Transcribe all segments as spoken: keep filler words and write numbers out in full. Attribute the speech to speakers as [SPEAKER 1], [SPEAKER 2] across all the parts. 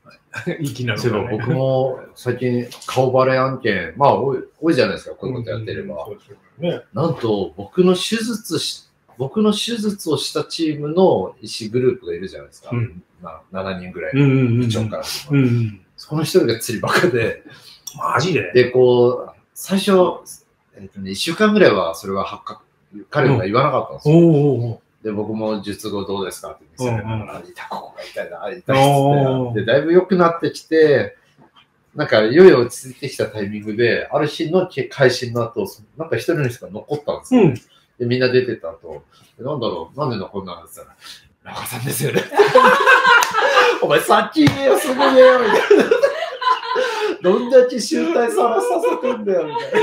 [SPEAKER 1] いきなり。
[SPEAKER 2] そういえば僕も最近顔バレ案件、まあ多い、多いじゃないですか、こういうことやってれば。なんと僕の手術し、僕の手術をしたチームの医師グループがいるじゃないですか。うん、まあ、ななにんぐらいの部長から。そこの一人が釣りバカで。
[SPEAKER 1] マジで
[SPEAKER 2] で、こう、最初、えっとね、いっしゅうかんぐらいはそれは発覚、彼が言わなかったんですよ。うん、で、僕も術後どうですかって見せられながら、痛い、ここが痛いな、痛いっつって。で、だいぶ良くなってきて、なんか、いよいよ落ち着いてきたタイミングで、ある日の会心の後、なんか一人にしか残ったんですよ、ね。うん、で、みんな出てた後、なんだろう、なんで残んなかったら、中さんですよね。お前、先言えよ、すぐ言えよ、みたいな。どんだけ集大さらさせてんだよ、みたいな。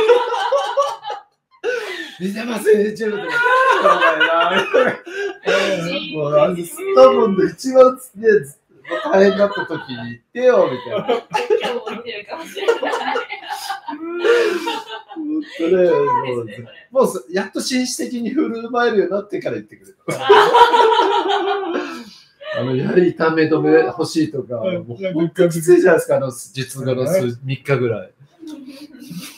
[SPEAKER 2] 見せません、YouTube とか。お前な、みたいな。もう、あの、スタモンで一番ね、大変だった時に言ってよ、みたいな。今日も言ってるかもしれない。本当ね、もう、もうやっと紳士的に振る舞えるようになってから言ってくれた。あの、やはり痛め止め欲しいとか、もう本当きついじゃないですか、あの、術後のみっかぐらい。